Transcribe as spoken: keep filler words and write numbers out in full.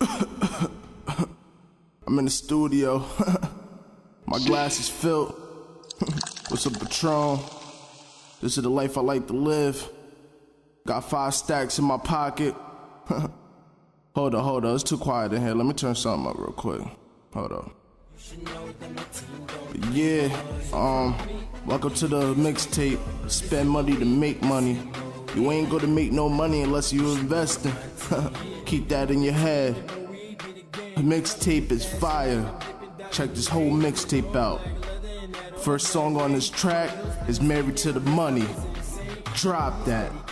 I'm in the studio. My glass is filled with some Patron. This is the life I like to live. Got five stacks in my pocket. Hold on, hold on. It's too quiet in here. Let me turn something up real quick. Hold on. Yeah, um, welcome to the mixtape. Spend money to make money. You ain't gonna make no money unless you investing. Keep that in your head. The mixtape is fire. Check this whole mixtape out. First song on this track is Married to the Money. Drop that.